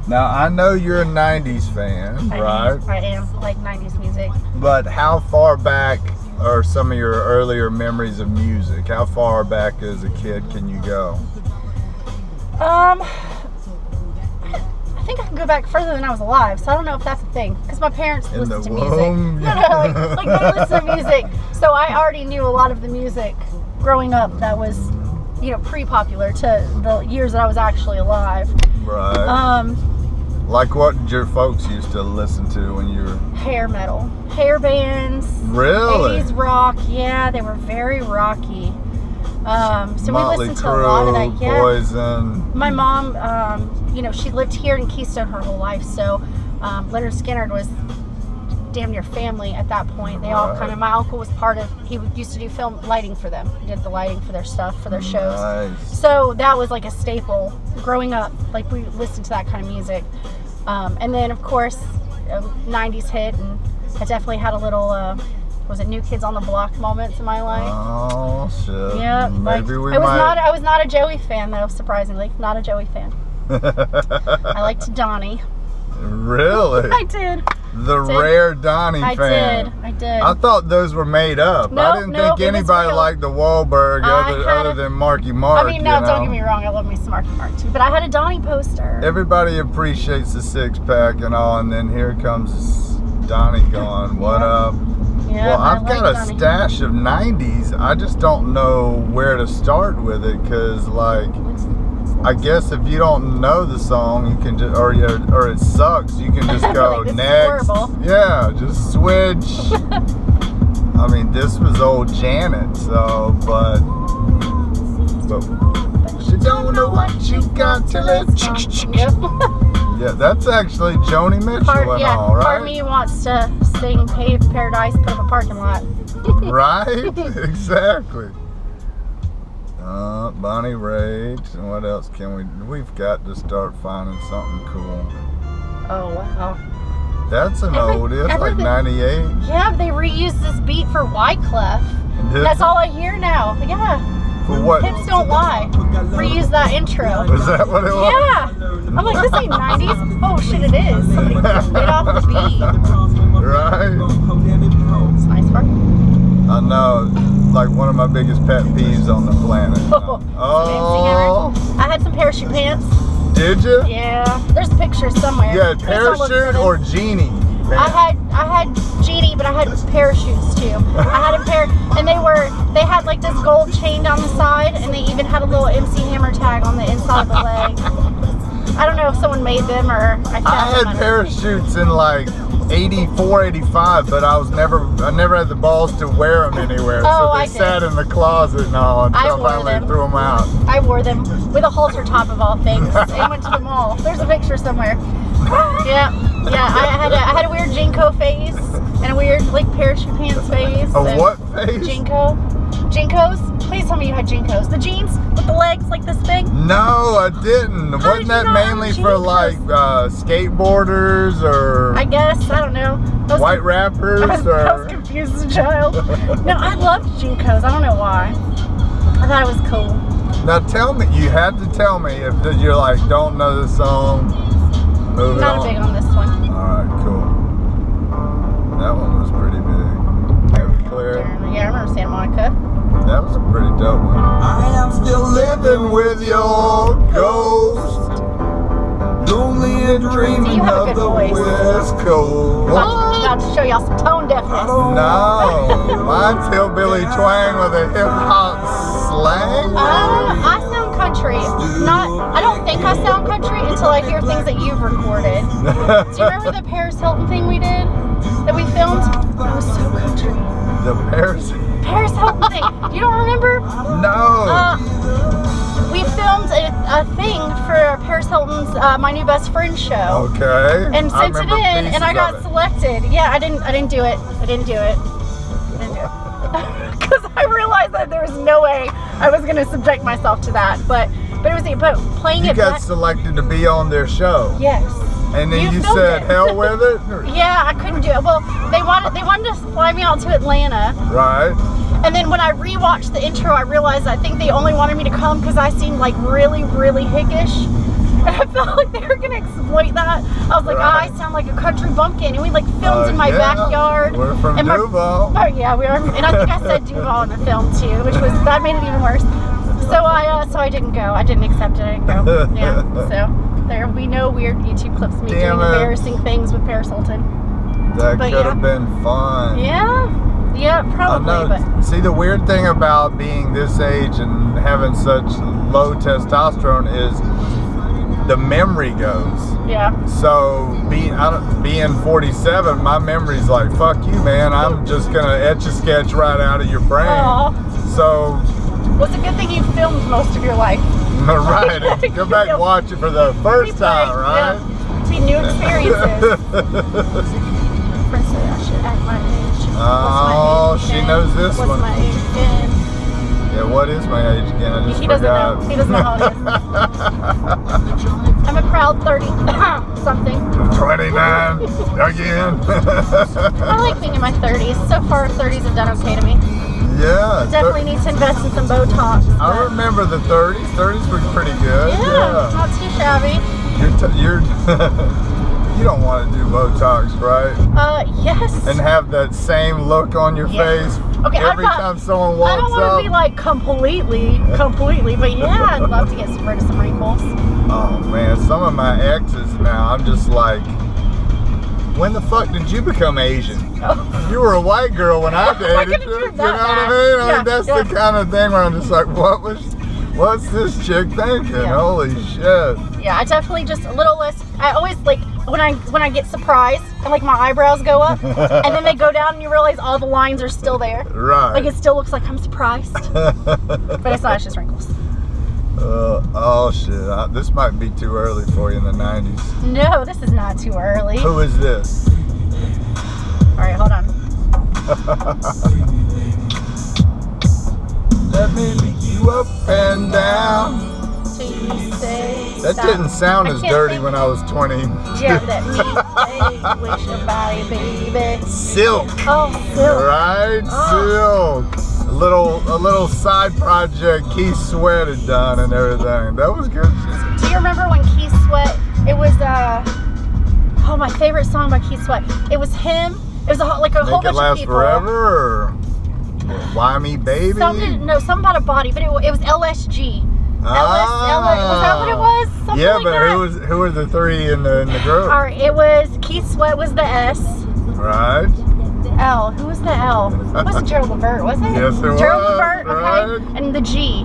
Now, I know you're a 90s fan, right? I am. I like 90s music. But how far back are some of your earlier memories of music? How far back as a kid can you go? I think I can go back further than I was alive, so I don't know if that's a thing. Because my parents listened to music. like they listen to music. So I already knew a lot of the music growing up that was, you know, pre-popular to the years that I was actually alive. Right. Like what did your folks used to listen to when you were... Hair metal. Hair bands. Really? 80s rock. Yeah, they were very rocky. So Motley we listened to a lot of that. Yeah. Poison. My mom, you know, she lived here in Keystone her whole life, so Leonard Skinner was damn near family at that point. They all kind of, my uncle was part of, he used to do film lighting for them. He did the lighting for their stuff, for their shows. Nice. So that was like a staple growing up. Like we listened to that kind of music. And then of course, 90s hit, and I definitely had a little, was it New Kids on the Block moments in my life? Oh shit. Yeah. Maybe like, we I might. was not a Joey fan though, surprisingly. Not a Joey fan. I liked Donnie. Really? I did. The rare Donnie fan. I did. I thought those were made up. Nope, I didn't think anybody liked the Wahlberg other than Marky Mark. I mean, no, don't get me wrong. I love me some Marky Mark too. But I had a Donnie poster. Everybody appreciates the six-pack and all, and then here comes Donnie going, what up? Yeah, well, I've got a Donnie. stash of 90s. I just don't know where to start with it, because, like, I guess if you don't know the song, you can just, or it sucks, you can just go like, next. Yeah, just switch. I mean, this was old Janet, so, but she don't know what you got till it's. Yep. Yeah, that's actually Joni Mitchell and all, right? Part of me wants to sing Paved Paradise, put up a parking lot. Right? Exactly. Bonnie Raitt, and what else can we've got to start finding something cool. Oh, wow. That's an oldie, it's like 98. Yeah, they reused this beat for Wyclef. That's all I hear now. Yeah. For what? Hips don't lie. Reuse that intro. Was that what it was? Yeah. I'm like, this ain't 90s. Oh shit, it is. Somebody played off the beat. Right. It's a nice part. I know. Like one of my biggest pet peeves on the planet. Oh. I had some parachute pants. Did you? Yeah. There's a picture somewhere. You had parachute or genie? I had genie, but I had parachutes too. I had a pair, and they had like this gold chain down the side, and they even had a little MC Hammer tag on the inside of the leg. I don't know if someone made them or I had parachutes in like 84, 85, but I never had the balls to wear them anywhere. So they sat in the closet and all until I finally threw them out. I wore them with a halter top of all things and went to the mall. There's a picture somewhere. Yeah. I had a weird Jinko phase and a weird like parachute pants phase. A what phase? Jinkos? Please tell me you had Jinkos. The jeans with the legs like this big? No, I didn't. Wasn't that mainly for like skateboarders or? I guess, I don't know. White rappers I was confused as a child. No, I loved Jinkos. I don't know why. I thought it was cool. Now tell me, you had to tell me if you're like, don't know the song. Move Not big on this one. Alright, cool. That one was pretty big. Clear. Yeah, I remember Santa Monica. That was a pretty dope one. I am still living with your ghost, lonely and dreaming of the West Coast. About to show y'all some tone deafness. No, mine's hillbilly twang with a hip hop slang. I sound country. I don't think I sound country until I hear things that you've recorded. Do you remember the Paris Hilton thing we did? That we filmed? That was so country. The Paris Hilton thing. You don't remember? No. We filmed a thing for Paris Hilton's My New Best Friend show. Okay. And sent it in, and I got selected. Yeah, I didn't do it. Because I realized that there was no way I was going to subject myself to that. But playing it. You got selected to be on their show. Yes. And then you said, hell with it? Yeah, I couldn't do it. Well, they wanted to fly me out to Atlanta. Right. And then when I rewatched the intro, I realized I think they only wanted me to come because I seemed like really, really hickish. And I felt like they were gonna exploit that. I was like, I sound like a country bumpkin, and we like filmed in my backyard. We're from Duval. Yeah, we are, and I think I said Duval in the film too, which was that made it even worse. So I didn't go. I didn't accept it. I didn't go. Yeah. So there'll be no weird YouTube clips of me doing embarrassing things with Paris Hilton. That could have been fun. Yeah. Yeah, probably. But see, the weird thing about being this age and having such low testosterone is the memory goes. Yeah. So being 47, my memory's like, fuck you, man. I'm just gonna etch a sketch right out of your brain. Aww. So. Well, it's a good thing you filmed most of your life. Right. Go back and watch it for the first time, right? Yeah. See new experiences. I should act my age. Oh, she knows this one. What's my age again? Yeah, what is my age again? I just forgot. He doesn't know how it is. I'm a proud 30 something. 29 again. I like being in my 30s. So far, 30s have done okay to me. Yeah. Definitely need to invest in some Botox. I remember the 30s. 30s were pretty good. Yeah. Not too shabby. You're you don't want to do Botox, right? Yes. And have that same look on your face every time someone walks up. I don't want to be like completely, but yeah, I'd love to get rid of some wrinkles. Oh man, some of my exes now, I'm just like, when the fuck did you become Asian? Oh. You were a white girl when I dated you. You know what I mean? I mean, that's the kind of thing where I'm just like, what's this chick thinking? Holy shit. Yeah, I definitely just a little less. I always like when I get surprised and like my eyebrows go up and then they go down and you realize all the lines are still there. Right. Like it still looks like I'm surprised. But it's not, it's just wrinkles. Oh shit, this might be too early for you in the 90s. No, this is not too early. Who is this? Alright, hold on. Let me beat you up and down. That didn't sound as dirty when I was 20. Yeah, let me wish your body, baby. Silk. Oh, Silk. Right? Oh. Silk. A little side project Keith Sweat had done and everything. That was good. Do you remember when Keith Sweat, it was my favorite song by Keith Sweat. It was him. It was like a whole bunch of people. Make It Last Forever or Why Me Baby? Something about a body, but it was LSG. Was that what it was? Something yeah, like but that. who were the three in the group? All right, it was Keith Sweat was the S. Right. L. Who was the L? It wasn't Gerald Levert, was it? Yes, it was. Gerald Levert, right. Okay. And the G.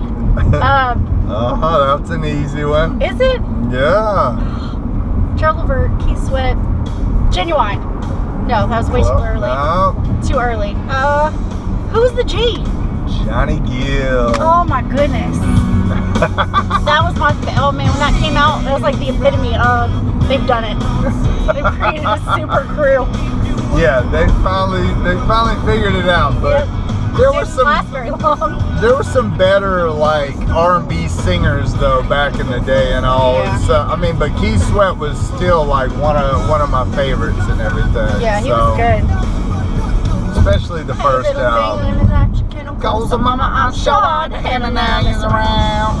That's an easy one. Is it? Yeah. Gerald Levert, Keith Sweat, Genuine. No, that was way too early. No. Too early. Who's the G? Johnny Gill. Oh my goodness. That was my, oh man, when that came out, that was like the epitome of, they've done it. They've created a super crew. Yeah, they finally figured it out, but there were some last very long. There were some better like R&B singers though back in the day and all. Yeah. So I mean, but Keith Sweat was still like one of my favorites and everything. Yeah, he was good. Especially the first album. Goes the mama, I'm short, and now you're around.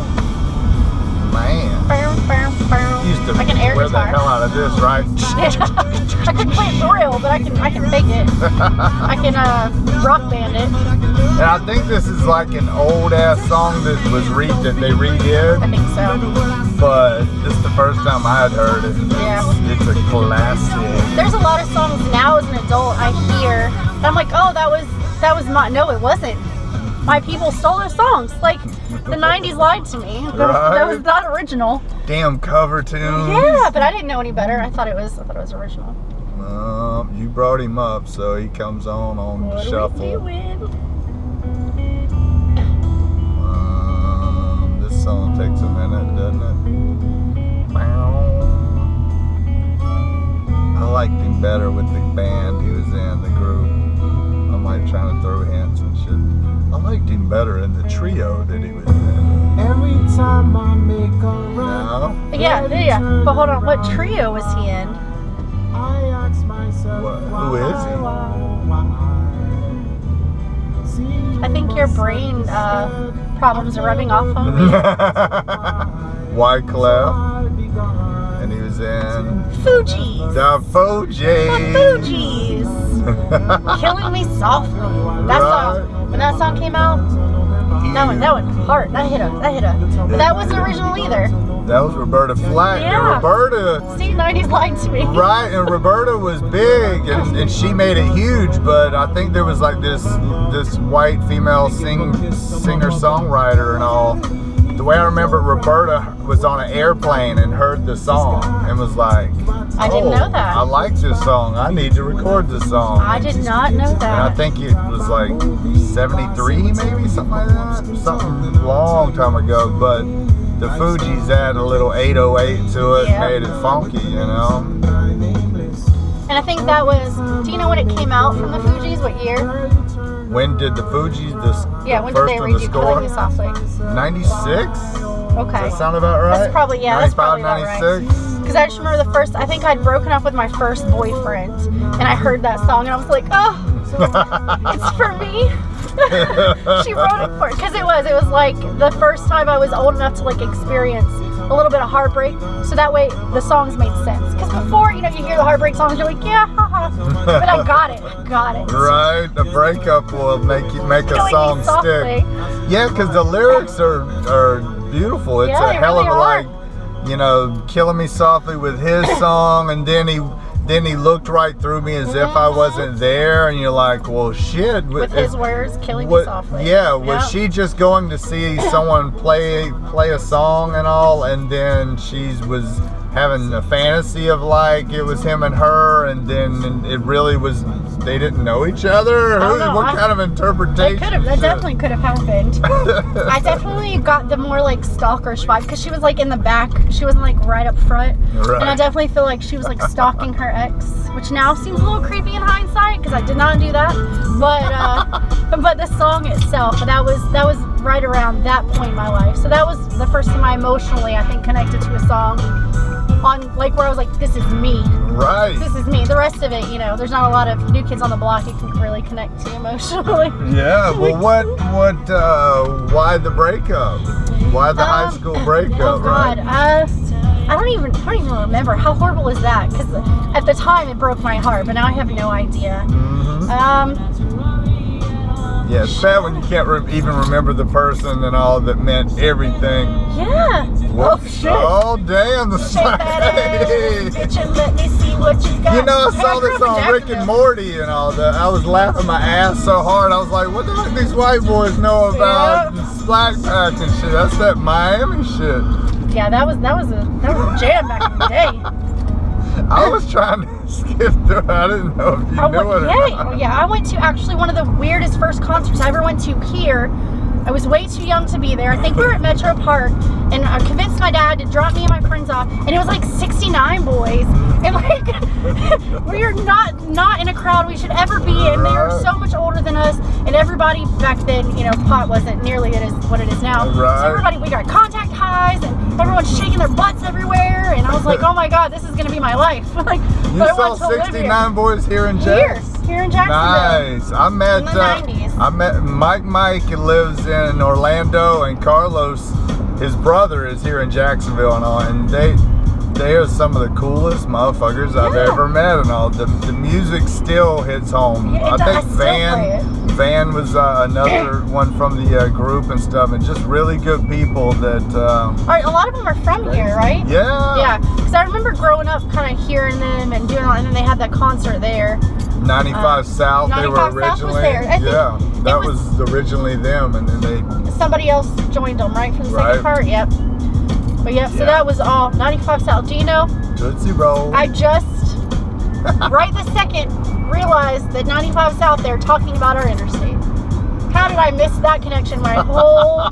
Man. Used to I can air wear the guitar. hell out of this, right? I couldn't play it for real, but I can make it. I can rock band it. And I think this is like an old ass song that they redid. I think so. But this is the first time I had heard it. It's a classic. There's a lot of songs now as an adult I hear, and I'm like, oh, that was my. No, it wasn't. My people stole those songs. Like the '90s lied to me. That was not original. Damn cover tunes. Yeah, but I didn't know any better. I thought it was original. You brought him up, so he comes on the shuffle. What are we doing? This song takes a minute, doesn't it? I liked him better with the band he was in, the group. I'm like trying to throw hints and shit. I liked him better in the trio that he was in. Every time I make a run. No? Yeah. But hold on, what trio was he in? I ask myself, who is he? I think your brain problems are rubbing off on me. Wyclef. Fugees and Fugees. the Fugees. Killing Me Softly. That song, when that song came out, that one hard. That hit a. But that wasn't original either. That was Roberta Flack. Yeah. And Roberta. See, 90s lied to me. Right, and Roberta was big, and she made it huge. But I think there was like this white female singer-songwriter and all. The way I remember, Roberta was on an airplane and heard the song and was like, I didn't know that. I like this song. I need to record this song. I did not know that. And I think it was like 73, maybe, something like that. Something long time ago. But the Fugees added a little 808 to it, made it funky, you know? And I think that was, do you know when it came out from the Fugees? What year? When did the Fugees, when did they redo Killing Me Softly? 96? Okay. Does that sound about right? That's probably, yeah, 95, that's probably about 96? right. Because I just remember I think I'd broken up with my first boyfriend, and I heard that song, and I was like, oh, it's for me. She wrote it for, because it was like the first time I was old enough to like experience a little bit of heartbreak, so that way the songs made sense. Because before, you hear the heartbreak songs, you're like, yeah, haha. But I got it. Right, the breakup will make a song stick. Yeah, because the lyrics are beautiful. It's a hell of a Killing Me Softly with his song, and then he looked right through me as if I wasn't there, and you're like, well, shit. With his words, Killing Me Softly. Yeah, was she just going to see someone play a song and all, and then she was having a fantasy of like it was him and her, and then it really was, they didn't know each other? What kind of interpretation? That definitely could have happened. I definitely got the more like stalkerish vibe, because she was like in the back, she wasn't like right up front. Right. And I definitely feel like she was like stalking her ex, which now seems a little creepy in hindsight, because I did not do that. But the song itself, that was right around that point in my life. So that was the first time I emotionally, I think, connected to a song on like where I was like, this is me. Right. This is me. The rest of it, there's not a lot of New Kids on the Block you can really connect to emotionally. Yeah. Well, why the breakup? Why the high school breakup? Oh God. Right? I don't even remember. How horrible is that? Because at the time it broke my heart, but now I have no idea. Yeah, it's bad when you can't even remember the person and all that meant everything. Yeah. Oh shit. Oh damn, the song. Bitch, and let me see what you got. I saw this on Rick and Morty and all that. I was laughing my ass so hard. I was like, what the heck these white boys know about Slack Pack and shit? That's that Miami shit. Yeah, that was a jam back in the day. I was trying to skip through it. I didn't know if you knew it or not. Yeah, I went to actually one of the weirdest first concerts I ever went to here. I was way too young to be there. I think we were at Metro Park, and I convinced my dad to drop me and my friends off, and it was like 69 boys, and like we are not in a crowd we should ever be in. They are so much older than us, and everybody back then, pot wasn't nearly what it is now. Right. So everybody, we got contact highs, and everyone's shaking their butts everywhere, and I was like, oh my God, this is gonna be my life. Like, you saw 69 boys here in Jacksonville. Here in Jacksonville. Nice. I met in the 90s. I met Mike lives in Orlando, and Carlos, his brother, is here in Jacksonville and all, and they are some of the coolest motherfuckers I've ever met and all. The music still hits home. Yeah, I think Van was another one from the group and stuff, and just really good people that all right, a lot of them are from here, right? Yeah, because I remember growing up kind of hearing them and doing all, and then they had that concert there. 95 South, 95 they were originally. South was there. That was originally them, and then somebody else joined them, right, for the second part. Yep. But so that was all 95 South. Do you know? Tootsie Roll. I just right this second realized that 95 South, they're talking about our interstate. How did I miss that connection my whole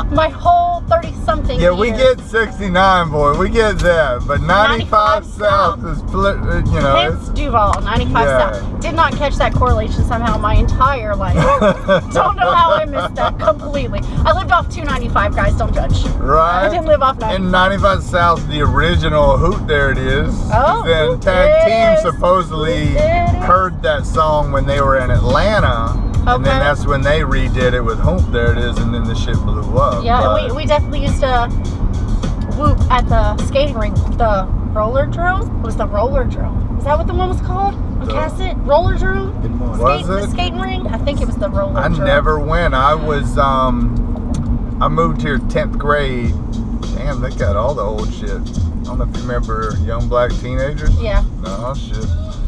30-something Yeah, years? we get 69, boy. We get that. But 95 South is, Hence Duval, 95 South. Did not catch that correlation somehow my entire life. Don't know how I missed that completely. I lived off 295, guys. Don't judge. Right. I didn't live off 95. And 95 South, the original Hoot There It Is. Oh, then Tag Team supposedly heard that song when they were in Atlanta. Okay. And then that's when they redid it with Hoop There It Is, and then the shit blew up. Yeah, we definitely used to whoop at the skating rink, the Roller Drome? It was the Roller Drome. Is that what the one was called? On cassette? Roller Drome? Was it? The skating ring? I think it was the Roller Drome. I never went. I was, I moved here 10th grade. Damn, they got all the old shit. I don't know if you remember Young Black Teenagers. Yeah. No, shit.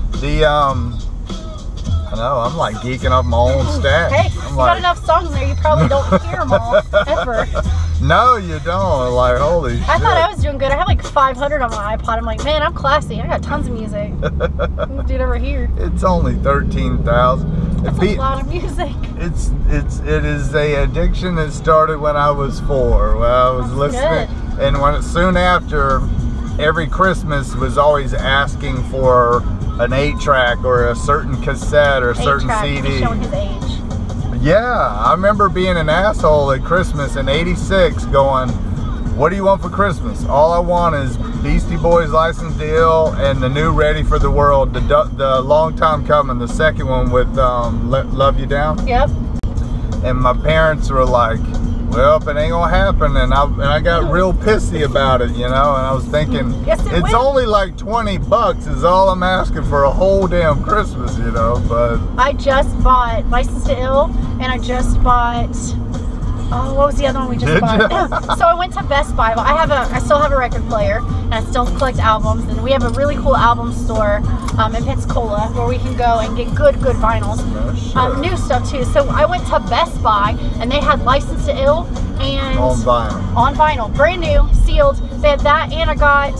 I know, I'm like geeking up my own stack. Hey, I'm you like, got enough songs there, you probably don't hear them all, ever. No, you don't. Like, holy shit. I thought I was doing good. I had like 500 on my iPod. I'm like, man, I'm classy. I got tons of music. Dude, over here. It's only 13,000. That's a lot of music. It is a addiction that started when I was 4. When I was listening, and soon after, every Christmas was always asking for an 8-track or a certain cassette or a certain CD. He's showing his age. Yeah, I remember being an asshole at Christmas in '86 going, what do you want for Christmas? All I want is Beastie Boys' License to Ill and the new Ready for the World, the Long Time Coming, the second one with Love You Down. Yep. And my parents were like, well, if it ain't gonna happen, and I got real pissy about it, you know, and I was thinking, it's only like $20 is all I'm asking for a whole damn Christmas, you know, but. I just bought License to Ill, and I just bought, oh, what was the other one we just bought? So I went to Best Buy. I still have a record player, and I still collect albums, and we have a really cool album store in Pensacola where we can go and get good vinyls. New stuff too. So I went to Best Buy, and they had License to Ill and on vinyl, brand new, sealed. They had that, and I got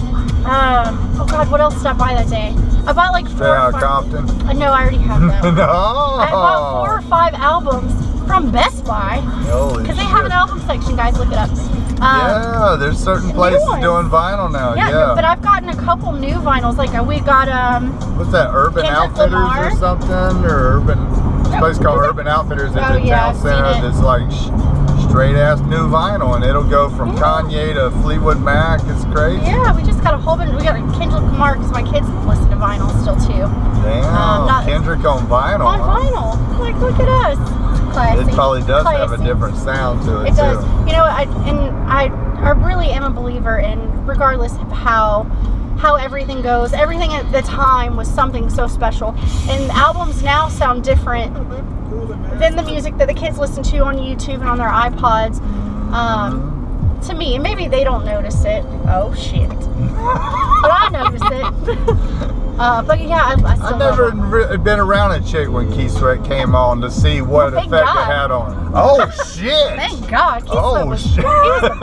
oh god, what else did I buy that day? I bought like 4 or 5. Compton. No, I already have that. No. I bought 4 or 5 albums from Best Buy because they have an album section. Guys, look it up. Yeah, there's certain places doing vinyl now. Yeah, but I've gotten a couple new vinyls. Like we got what's that? Urban Outfitters or something, or Urban? This place called Urban Outfitters at the town center. That's like straight ass new vinyl, and it'll go from Kanye to Fleetwood Mac. It's crazy. Yeah, we just got a whole bunch. We got a Kendrick Lamar because my kids listen to vinyl still too. Damn, Kendrick on vinyl. On vinyl. Like, look at us. Classy. It probably does have a different sound to it. It does. You know, I really am a believer in, regardless of how everything goes, everything at the time was something so special, and albums now sound different than the music that the kids listen to on YouTube and on their iPods. To me, and maybe they don't notice it. Oh shit! But I notice it. But yeah, I still I've never been around a chick when Keith Sweat came on to see what effect it had on her. Oh shit! Thank God. Keith Sweat was, shit! He was the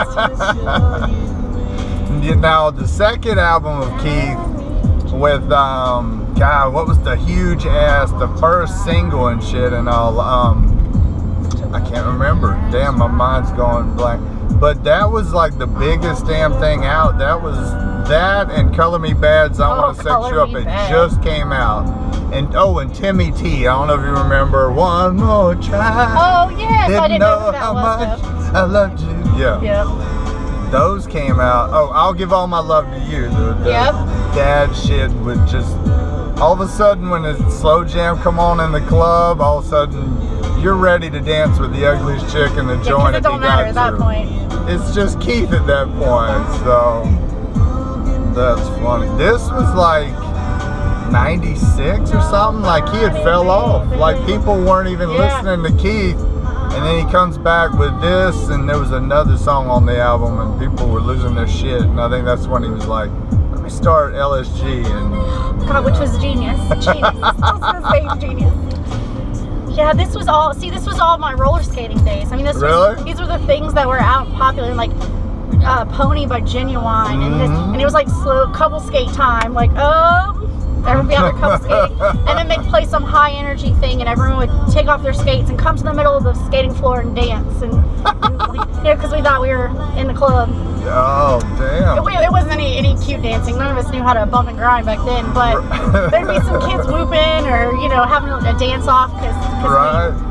best. Now the second album of Keith with God, what was the huge ass, the first single and shit and all, I can't remember. Damn, my mind's going blank. But that was like the biggest damn thing out. That was that and Color Me Bad's I Want to Sex You Up. It just came out. And and Timmy T. I don't know if you remember One More Try. Oh yes, I didn't know how much I loved you. Yeah. Yep. Those came out. Oh, I'll Give All My Love to You. The dad shit would just all of a sudden when the slow jam come on in the club, all of a sudden you're ready to dance with the ugliest chick in the joint. It don't matter at that point. It's just Keith at that point, so that's funny. This was like 96 or something, like he had fell off. Like people weren't even listening to Keith, and then he comes back with this, and there was another song on the album, and people were losing their shit, and I think that's when he was like, let me start LSG, and God, which was genius. Genius. Genius. Yeah, this was all my roller skating days. I mean, these were the things that were out popular, like Pony by Genuine, and it was like slow couple skate time, like everyone would be out there couple skating, and then they'd play some high energy thing, and everyone would take off their skates and come to the middle of the skating floor and dance, and because we thought we were in the club. Oh damn! It wasn't any cute dancing. None of us knew how to bump and grind back then, but there'd be some kids whooping or having a dance off because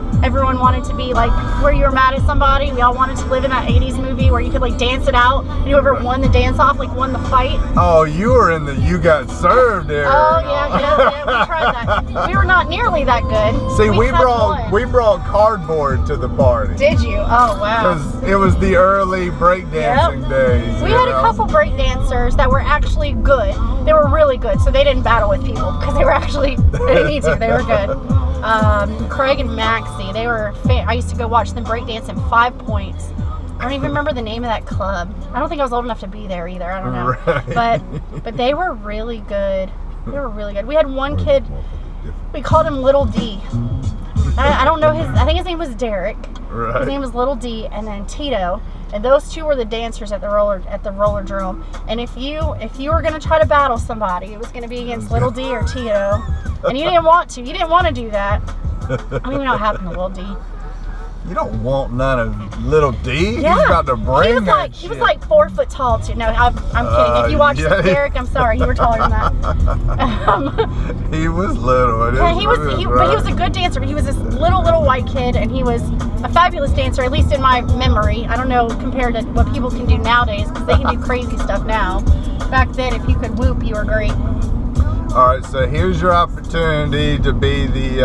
everyone wanted to be like where you were mad at somebody. We all wanted to live in that 80s movie where you could like dance it out, and whoever won the dance off like won the fight. Oh, you were in the you got served area. Oh yeah, we tried that. We were not nearly that good. See, we brought cardboard to the party. Did you? Oh wow. Because it was the early breakdancing days. We had a couple breakdancers that were actually good. They were really good, so they didn't battle with people because they were actually, they didn't need to, they were good. Craig and Maxie, they were, I used to go watch them breakdance in 5 Points. I don't even remember the name of that club. I don't think I was old enough to be there either, I don't know. Right. But they were really good. They were really good. We had one kid, we called him Little D. I don't know I think his name was Derek. Right. His name was Little D, and then Tito. And those two were the dancers at the roller-drome. And if you were gonna try to battle somebody, it was gonna be against Little D or Tito. And you didn't want to. You didn't want to do that. I don't even know what happened to Little D. You don't want none of Little D? Yeah. He's about to bring that shit. He was like 4 foot tall too. No, I'm kidding. If you watched Derek, I'm sorry, you were taller than that. He was little. Yeah, he was a good dancer. He was this little white kid, and he was a fabulous dancer, at least in my memory. I don't know compared to what people can do nowadays, because they can do crazy stuff now. Back then, if you could whoop, you were great. All right, so here's your opportunity to be the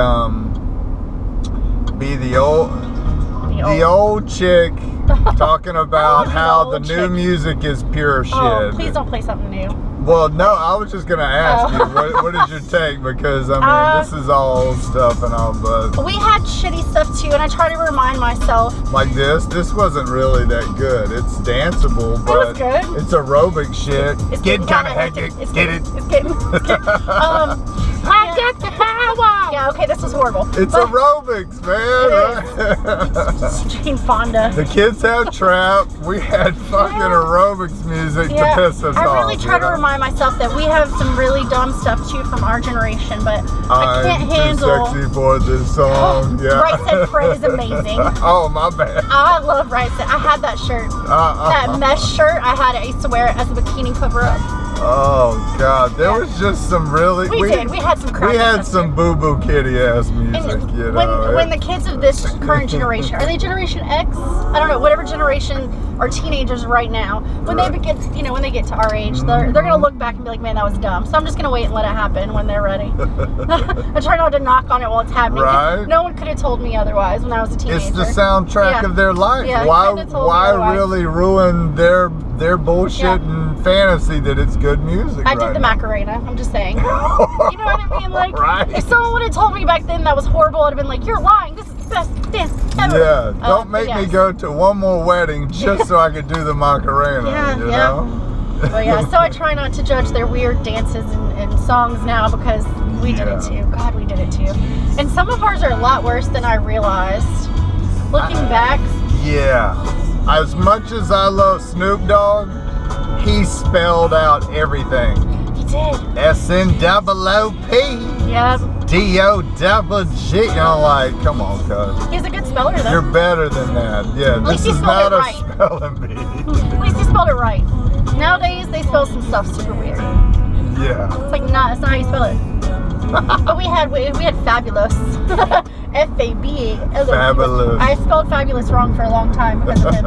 old chick talking about how the new music is pure shit. Oh, please don't play something new. Well, no, I was just gonna ask you, what is your take? Because I mean, this is all old stuff and all, but we had shitty stuff too, and I try to remind myself. Like this wasn't really that good. It's danceable, but it was good. It's aerobic shit. It's getting kind of hectic. It's getting. I got the power. Yeah, okay, this was horrible. It's aerobics, man. It's Jane Fonda. The kids have trap. We had fucking aerobics music to piss us off. I really try to remind myself that we have some really dumb stuff too from our generation, but I can't handle. I'm too sexy for this song. Yeah. Right Said Fred is amazing. Oh, my bad. I love Right Said. I had that shirt. That mesh shirt. I had it. I used to wear it as a bikini cover up. Oh God, there was just some really. We had some crazy. We had some boo boo kitty ass music. When the kids of this current generation, are they Generation X? I don't know. Whatever generation are teenagers right now. When they get, when they get to our age, they're gonna look back and be like, man, that was dumb. So I'm just gonna wait and let it happen when they're ready. I try not to knock on it while it's happening. Right. No one could have told me otherwise when I was a teenager. It's the soundtrack of their life. Yeah, why really ruin their bullshit and fantasy that it's good music? I did the Macarena. I'm just saying. You know what I mean? Like, if someone would have told me back then that was horrible, I'd have been like, you're lying. This is the best dance ever. Yeah. Don't make me go to one more wedding just so I could do the Macarena. You know? Well, yeah. So I try not to judge their weird dances and songs now because we did it too. God, we did it too. And some of ours are a lot worse than I realized. Looking back. Yeah. As much as I love Snoop Dogg, he spelled out everything. He did. S-N-O-O-P. Yep. D-O-double-G. I'm like, come on, cuz. He's a good speller, though. You're better than that. Yeah, this is not a spelling bee. At least he spelled it right. Nowadays, they spell some stuff super weird. Yeah. It's like, nah, that's not how you spell it. But we had fabulous. F-A-B-A-L-O. Fabulous. I spelled fabulous wrong for a long time because of him.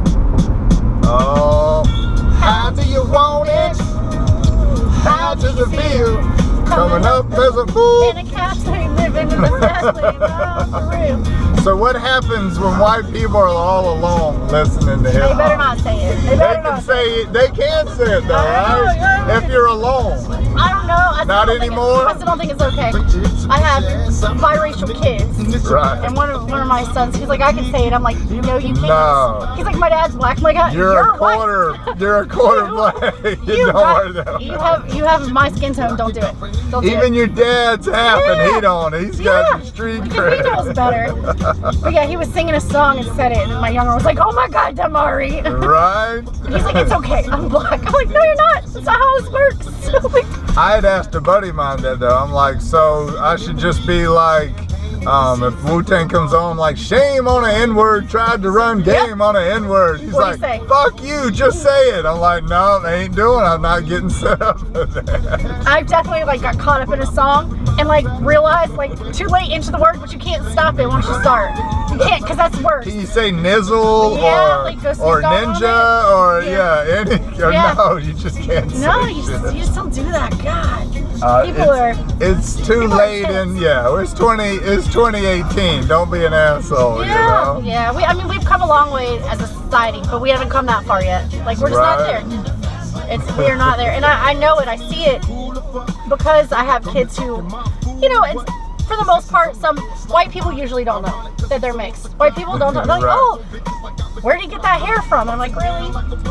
Oh, how do you want it? How does it feel? Coming up as a fool. In a castle, living in the castle, of the room. So what happens when white people are all alone listening to hip hop? They better not say it. They can say it. They can say it though, right? If you're alone. I don't know. Not anymore? I still don't think it's okay. I have biracial kids. Right. And one of my sons, he's like, I can say it. I'm like, no, you can't. No. He's like, my dad's black. I'm like, you're a quarter. You're a quarter black. Don't worry though. You have my skin tone. Don't do it. Don't do Even it. your dad's half and he don't. He's got the street cred. He knows better. But yeah, he was singing a song and said it, and my younger was like, oh my God, Damari. Right? And he's like, it's okay, I'm black. I'm like, no, you're not. That's not how this works. I had asked a buddy of mine that though. I'm like, so I should just be like, if Wu-Tang comes on, I'm like, shame on an N-word, tried to run game on an N-word. He's like, fuck you, just say it. I'm like, no, I ain't doing it. I'm not getting set up for that. I've definitely got caught up in a song and like realize like too late into the word, but you can't stop it once you start. You can't, because that's worse. Can you say nizzle or ninja or any? Or no, you just can't. No, say you just don't do that. God, it's too late, and it's 2018. Don't be an asshole. Yeah, you know? yeah. I mean, we've come a long way as a society, but we haven't come that far yet. Like we're just not there. We are not there, and I know it. I see it because I have kids who, you know, it's, for the most part, some white people usually don't know that they're mixed. White people don't know. They're like, oh, where did you get that hair from? I'm like, really?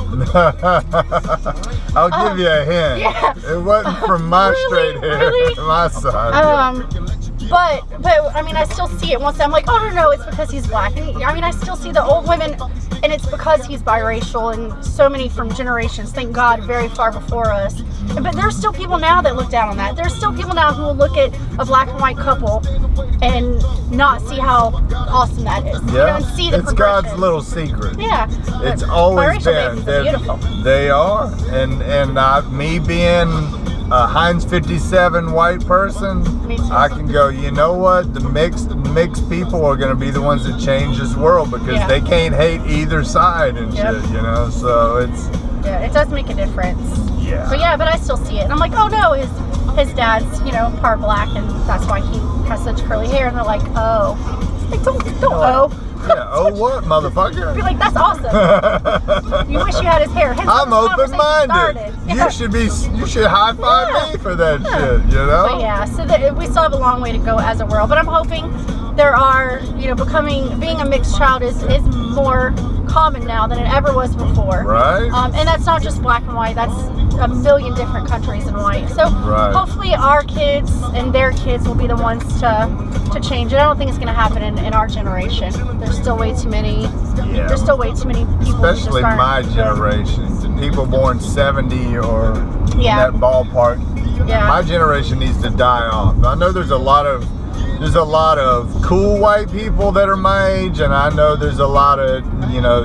I'll give you a hint. Yeah. It wasn't from my straight hair. Really? My side. But I mean, I still see it. Once I'm like, oh no, it's because he's black. And I mean, I still see the old women, and it's because he's biracial, and so many from generations, thank God, very far before us. But there's still people now that look down on that. There's still people now who will look at a black and white couple and not see how awesome that is. Yeah, you know, and see the it's God's little secret. Yeah, it's always been. They're beautiful. They are, and me being a Heinz 57 white person, I can go, you know what, the mixed people are going to be the ones that change this world, because they can't hate either side and shit, you know, so it's... Yeah, it does make a difference. Yeah. But I still see it, and I'm like, oh no, his dad's, you know, part black, and that's why he has such curly hair, and they're like, oh. Like, don't Yeah, oh what, motherfucker? Be like, that's awesome. You wish you had his hair. I'm open-minded. You should high-five me for that shit, you know? But yeah, so we still have a long way to go as a world, but I'm hoping there are, you know, being a mixed child is more common now than it ever was before. Right. And that's not just black and white, that's a million different countries in white. So hopefully our kids and their kids will be the ones to change it. I don't think it's going to happen in our generation. There's still way too many. Yeah. There's still way too many people. Especially my generation. The people born 70 or in that ballpark. Yeah. My generation needs to die off. I know there's a lot of cool white people that are my age, and I know there's a lot of, you know,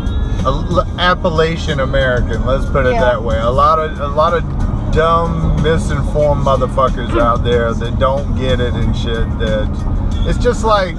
Appalachian American, let's put it that way. A lot of dumb, misinformed motherfuckers out there that don't get it and shit. That it's just like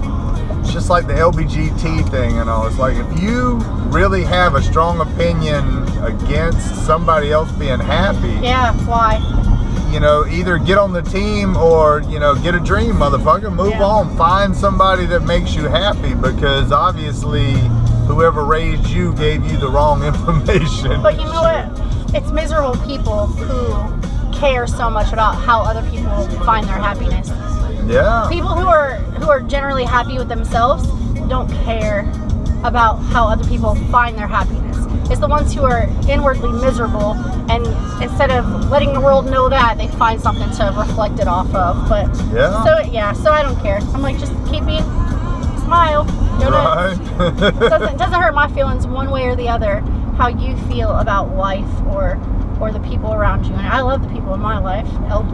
the LBGT thing and all. It's like, if you really have a strong opinion against somebody else being happy, why? You know, either get on the team or, you know, get a dream, motherfucker. Move on. Find somebody that makes you happy, because obviously whoever raised you gave you the wrong information. But you know what? It's miserable people who care so much about how other people find their happiness. Yeah. People who are generally happy with themselves don't care about how other people find their happiness. It's the ones who are inwardly miserable, and instead of letting the world know that, they find something to reflect it off of. But so I don't care. I'm like, just keep being, smile. It doesn't hurt my feelings one way or the other how you feel about life or the people around you. And I love the people in my life.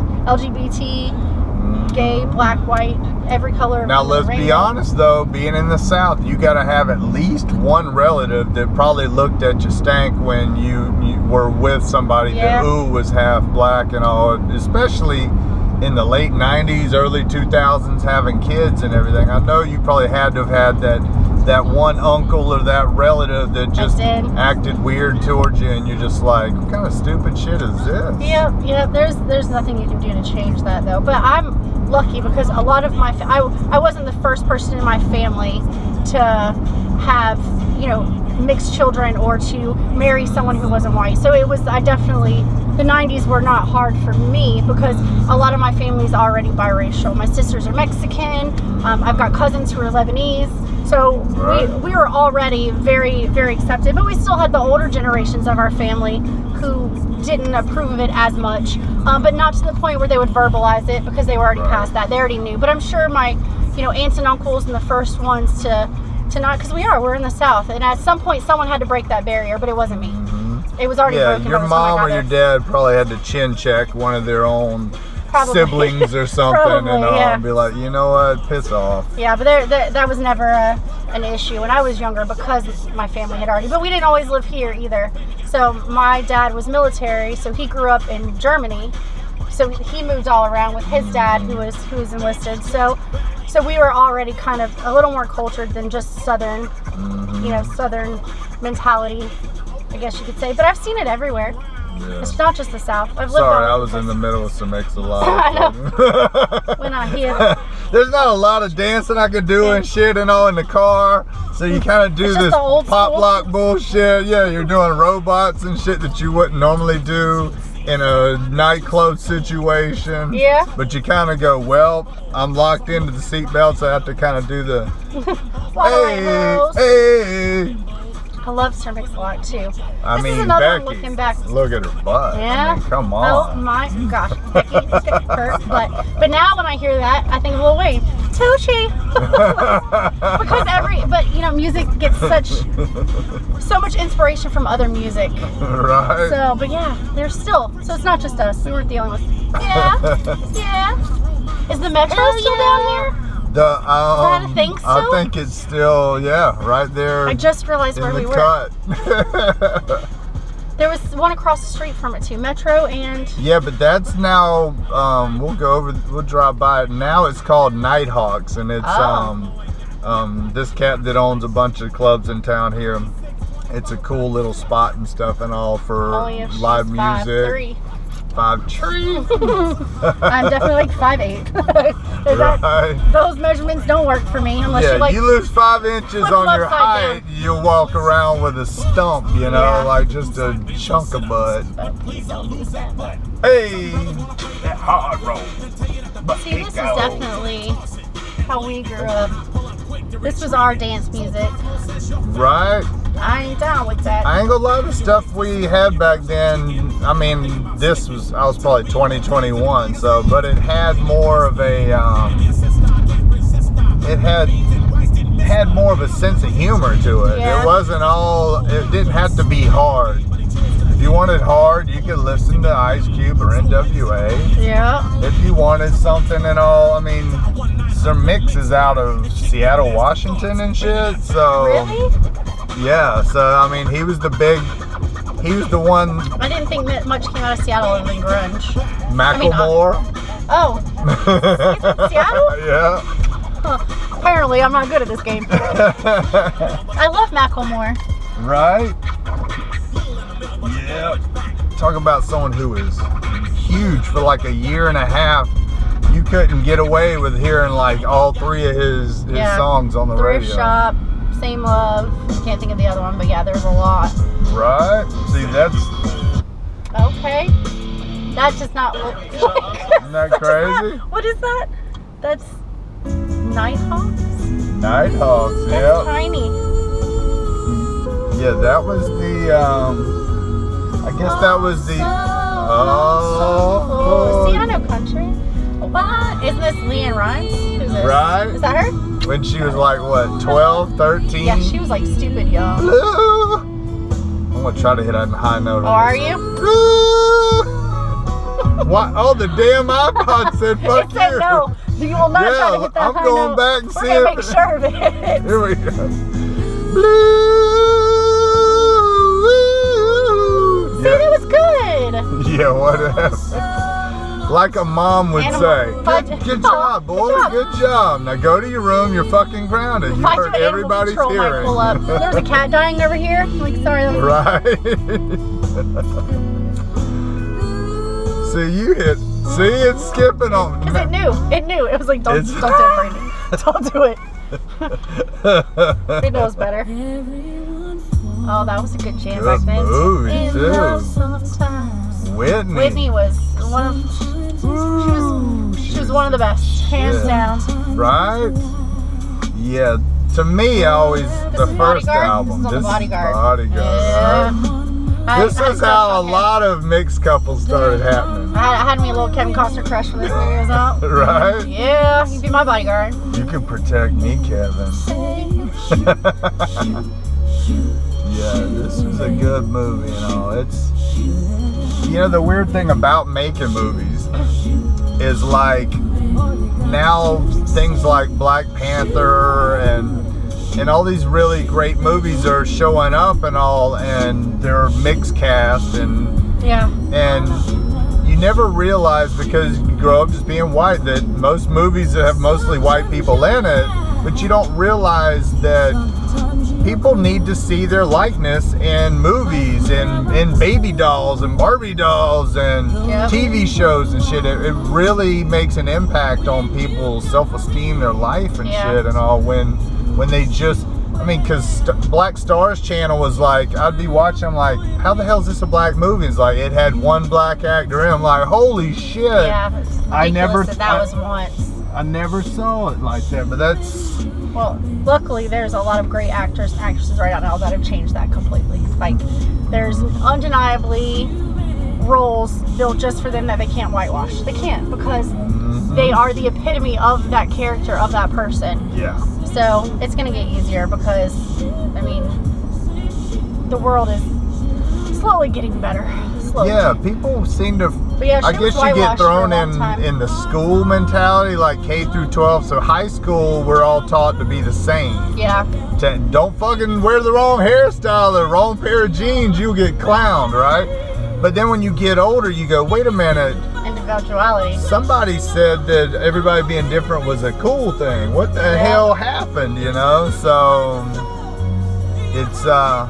LGBT, gay, black, white, every color. Now let's be honest though, being in the South, you gotta have at least one relative that probably looked at you stank when you were with somebody that was half black and all, especially in the late 90s, early 2000s, having kids and everything. I know you probably had to have had that one uncle or that relative that just acted weird towards you, and you're just like, what kind of stupid shit is this? Yeah, there's nothing you can do to change that though. But I'm lucky because a lot of my, I wasn't the first person in my family to have, you know, mixed children or to marry someone who wasn't white. So it was, the 90s were not hard for me because a lot of my family's already biracial. My sisters are Mexican. I've got cousins who are Lebanese. So we were already very, very accepted, but we still had the older generations of our family who didn't approve of it as much, but not to the point where they would verbalize it because they were already past that. They already knew. But I'm sure my, you know, aunts and uncles and the first ones to not, because we're in the South, and at some point someone had to break that barrier, but it wasn't me. It was already broken. Your mom or your dad probably had to chin check one of their own siblings or something, and be like, you know what, piss off. Yeah, but that was never an issue when I was younger because my family had already, but we didn't always live here either. So my dad was military, so he grew up in Germany, So he moved all around with his dad, who was enlisted. So we were already kind of a little more cultured than just Southern, Southern mentality, I guess you could say. But I've seen it everywhere. Yeah. It's not just the South. I've lived Sorry, I was in the middle of some X-a-lot. I know. When I hear there's not a lot of dancing I could do and shit and all in the car. So you kind of do this pop lock bullshit. Yeah, you're doing robots and shit that you wouldn't normally do in a nightclub situation. Yeah. But you kind of go, well, I'm locked into the seatbelt, so I have to kind of do the hey. I love Sir Mix-a-Lot too. I mean, is another Becky, one looking back. Look at her butt. Yeah. I mean, come on. Oh my gosh, Becky, her butt. But now when I hear that, I think of Lil Wayne. Tucci. Because music gets so much inspiration from other music. Right. So, but yeah, there's still. So it's not just us. We weren't the only ones. Yeah. Is the Metro still down here? Is that a thing still? I think it's still, right there. I just realized where we were. There was one across the street from it too, Metro and... Yeah, but that's now, we'll drive by it. Now it's called Nighthawks, and it's this cat that owns a bunch of clubs in town here. It's a cool little spot and stuff and all for live music. 5'3". I'm definitely like 5'8". Those measurements don't work for me unless you lose 5 inches on your height, you'll walk around with a stump, like just a chunk of butt. Hey, that hard roll. See, this is definitely how we grew up. This was our dance music. Right. I ain't down with that. I ain't gonna lie, the stuff we had back then, I mean, I was probably 20, 21, so, but it had more of a, it had more of a sense of humor to it. Yeah. It didn't have to be hard. If you wanted hard, you could listen to Ice Cube or NWA. Yeah. If you wanted something and all, I mean, Sir Mix is out of Seattle, Washington and shit, so. Really? Yeah, so I mean, he was the one. I didn't think much came out of Seattle other than grunge. Macklemore. Seattle? Yeah. Huh. Apparently, I'm not good at this game. I love Macklemore. Right? Yeah. Talk about someone who is huge for like a year and a half. You couldn't get away with hearing like all 3 of his songs on the radio. Thrift Shop. Same Love. Can't think of the other one, but yeah, there's a lot. Right. See, that's... Okay. That does not look like... Isn't that crazy? What is that? That's... Nighthawks? Nighthawks, yeah. That's tiny. Yeah, that was the, I guess that was the... See, I know country. What? Isn't this Leanne Rimes? Who's this? Right. Is that her? When she was like, what, 12, 13? Yeah, she was like stupid young. I'm going to try to hit a high note. Oh, are you? What? Oh, the damn iPod said fuck you. It said no. You will not try to hit that high note. I'm going back and see We're going to make sure of it. Here we go. See, that was good. Yeah, whatever. Like a mom would say. Good job, boy. Good job. Now go to your room. You're fucking grounded. You hurt everybody's hearing. Pull up. There's a cat dying over here. I'm like, sorry. That was right. See, you hit. See, it's skipping on. Because it knew. It knew. It was like, don't do it, Brandy. Don't do it. It knows better. Oh, that was a good jam back then. Movie, too. Whitney was one of. She was one of the best, hands down. Right? Yeah. To me, the first album. This is Bodyguard. Yeah. Right? This is how a lot of mixed couples started happening. I had me a little Kevin Costner crush when this movie was out. Right? Yeah, you'd be my bodyguard. You can protect me, Kevin. Yeah, this is a good movie and all. It's, the weird thing about making movies is like now things like Black Panther and all these really great movies are showing up and all, and they're mixed cast and never realize, because you grow up just being white, that most movies have mostly white people in it, but you don't realize that people need to see their likeness in movies and in baby dolls and Barbie dolls and TV shows and shit. It really makes an impact on people's self-esteem, their life and shit and all when they just, I mean, because Black Stars channel was like, I'd be watching, I'm like, how the hell is this a black movie? It's like, it had one black actor in it. I'm like, holy shit. Yeah, it's ridiculous that was once. I never saw it like that, but that's... Well, luckily there's a lot of great actors and actresses right now that have changed that completely. Like, there's undeniably roles built just for them that they can't whitewash. They can't, because they are the epitome of that character, of that person. Yeah. So it's going to get easier because, I mean, the world is slowly getting better. Slowly. Yeah, people seem to... Yeah, I guess you get thrown in the school mentality, like K through 12. So high school, we're all taught to be the same. Yeah. Don't fucking wear the wrong hairstyle, the wrong pair of jeans, you'll get clowned, right? But then when you get older, you go, wait a minute. Individuality. Somebody said that everybody being different was a cool thing. What the hell happened, you know? So it's...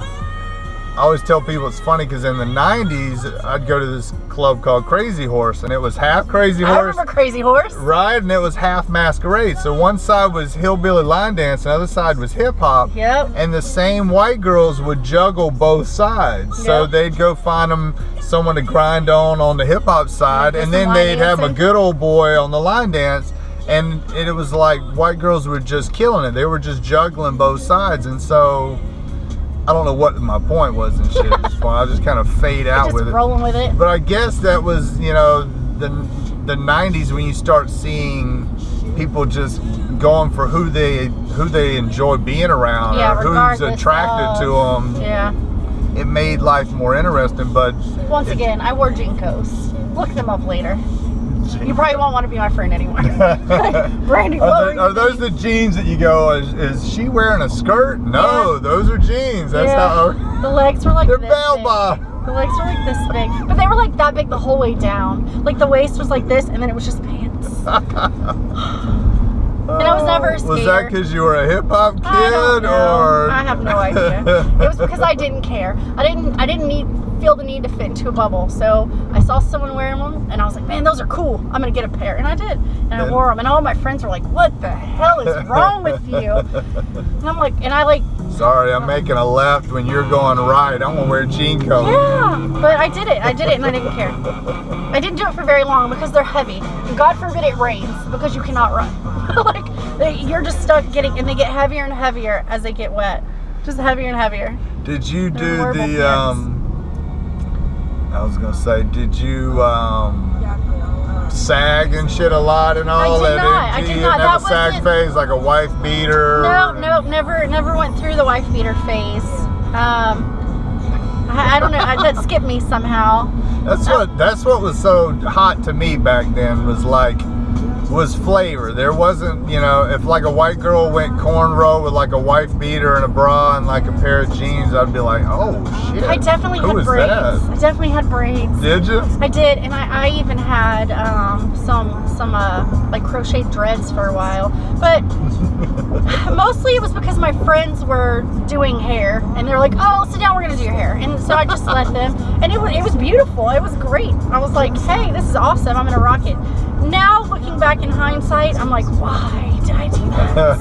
I always tell people it's funny because in the 90s, I'd go to this club called Crazy Horse, and it was half Crazy Horse. I remember Crazy Horse. Right, and it was half Masquerade. So one side was hillbilly line dance, and the other side was hip hop. Yep. And the same white girls would juggle both sides. So they'd go find them someone to grind on the hip hop side, and then they'd have a good old boy on the line dance. And it was like white girls were just killing it. They were just juggling both sides, and so... I don't know what my point was and shit at this point. I just kind of fade out with it. Rolling with it. But I guess that was, you know, the 90s when you start seeing people just going for who they enjoy being around, or who's attracted to them. Yeah. It made life more interesting, but... Once again, I wore Jinkos. Look them up later. You probably won't want to be my friend anymore. Brandy, are those the jeans that you go, is she wearing a skirt? No, those are jeans. That's how... The legs were like they're this bell big. bottom. The legs were like this big. But they were like that big the whole way down. Like the waist was like this, and then it was just pants. And I was never scared. Was that because you were a hip hop kid, or? I have no idea. It was because I didn't care. I didn't feel the need to fit into a bubble. So I saw someone wearing them, and I was like, man, those are cool. I'm gonna get a pair, and I did. And I wore them, and all my friends were like, what the hell is wrong with you? And I'm like, and I like. Sorry, I'm making a left when you're going right. I'm gonna wear jean coat. Yeah, but I did it, and I didn't care. I didn't do it for very long because they're heavy. And God forbid it rains, because you cannot run. Like, you're just stuck getting, and they get heavier and heavier as they get wet. Just heavier and heavier. Did you do the, I was gonna say, did you, sag and shit a lot and all that? I did not. Have a sag phase, like a wife beater? No, never went through the wife beater phase. I don't know. That skipped me somehow. That's what was so hot to me back then, was flavor. There wasn't, you know, if like a white girl went cornrow with like a wife beater and a bra and like a pair of jeans, I'd be like, oh shit. I definitely had braids. I definitely had braids. Did you? I did, and I even had some like crocheted dreads for a while. But mostly it was because my friends were doing hair, and they're like, oh, sit down, we're gonna do your hair. And so I just let them, and it was beautiful. It was great. I was like, hey, this is awesome. I'm gonna rock it. Now, looking back in hindsight, I'm like, why did I do this?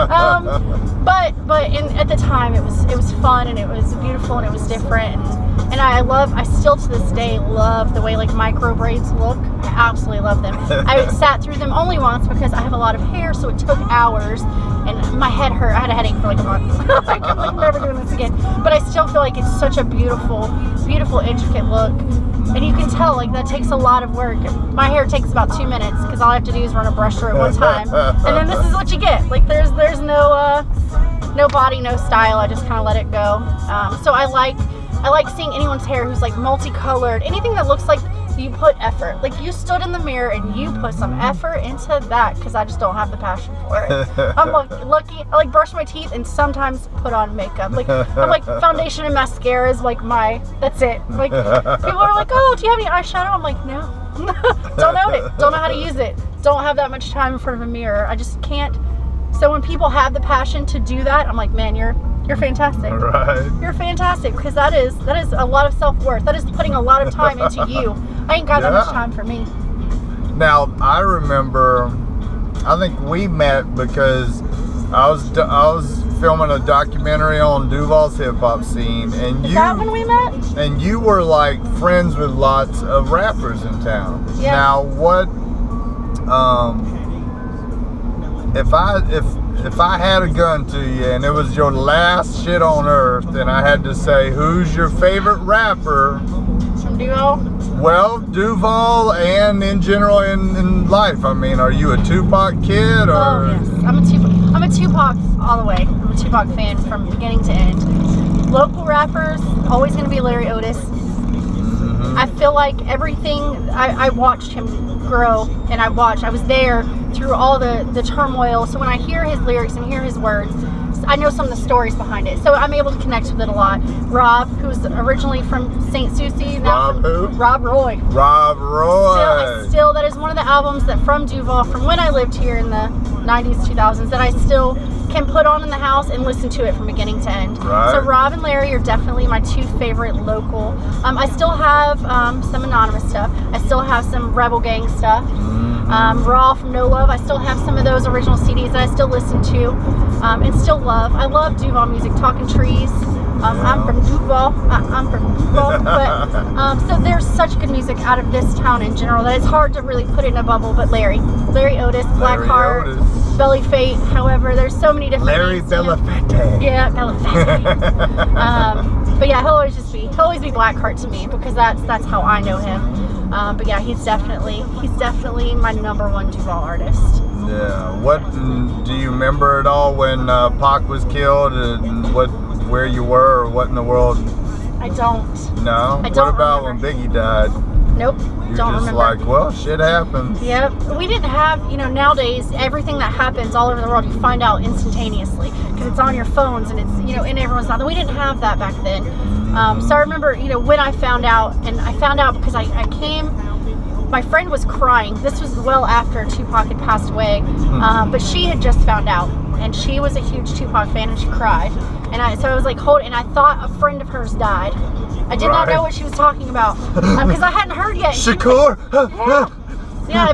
But at the time, it was fun, and it was beautiful, and it was different, and I still to this day love the way like micro braids look. I absolutely love them. I sat through them only once because I have a lot of hair, so it took hours, and my head hurt. I had a headache for like a month. Like, I'm like, never doing this again. But I still feel like it's such a beautiful, beautiful, intricate look. And you can tell, like, that takes a lot of work. My hair takes about 2 minutes because all I have to do is run a brush through it one time. And then this is what you get. Like, there's no body, no style. I just kind of let it go. So I like seeing anyone's hair who's, like, multicolored. Anything that looks like you put effort. Like, you stood in the mirror and you put some effort into that, because I just don't have the passion for it. I'm lucky. I like brush my teeth and sometimes put on makeup. Like, I'm like, foundation and mascara is like that's it. Like, people are like, oh, do you have any eyeshadow? I'm like, no. Don't own it. Don't know how to use it. Don't have that much time in front of a mirror. I just can't. So when people have the passion to do that, I'm like, man, you're fantastic. Right. You're fantastic, because that is a lot of self-worth. That is putting a lot of time into you. I ain't got that much time for me. Now, I remember, I think we met because I was filming a documentary on Duval's hip hop scene, and Is that when we met? And you were like friends with lots of rappers in town. Yeah. Now, what if I had a gun to you and it was your last shit on earth, and I had to say, who's your favorite rapper? From Duval? Well, Duval and in general in life. I mean, are you a Tupac kid or? Oh yes, I'm a Tupac all the way. I'm a Tupac fan from beginning to end. Local rappers, always gonna be Larry Otis. I feel like everything, I watched him grow, and I was there through all the turmoil. So when I hear his lyrics and hear his words, I know some of the stories behind it. So I'm able to connect with it a lot. Rob, who's originally from St. Susie. Rob who? Rob Roy. Rob Roy. Still, that is one of the albums that from Duval, from when I lived here in the 90s, 2000s, that I still can put on in the house and listen to it from beginning to end. Right. So Rob and Larry are definitely my two favorite local. I still have some anonymous stuff. I still have some Rebel Gang stuff. Raw from No Love. I still have some of those original CDs that I still listen to and still love. I love Duval music. Talking Trees. I'm from Duval. I'm from Duval. But so there's such good music out of this town in general that it's hard to really put it in a bubble. But Larry Otis, Blackheart, Belly Fate. However, there's so many different. Larry Belafonte. Yeah, Belafonte. But yeah, he'll always be Blackheart to me, because that's how I know him. But yeah, he's definitely my #1 Duval artist. Yeah. What do you remember at all when Pac was killed, and where you were, or what in the world? I don't. No. I don't What about remember. when Becky died? Nope. You're Don't just remember. like, well, shit happens. Yep. We didn't have, nowadays, everything that happens all over the world, you find out instantaneously, because it's on your phones and it's, in everyone's mouth. We didn't have that back then. So I remember, when I found out, and I found out because I came, my friend was crying. This was well after Tupac had passed away, but she had just found out, and she was a huge Tupac fan, and she cried. And so I was like, and I thought a friend of hers died. I did not know what she was talking about, because I hadn't heard yet. Shakur. Yeah,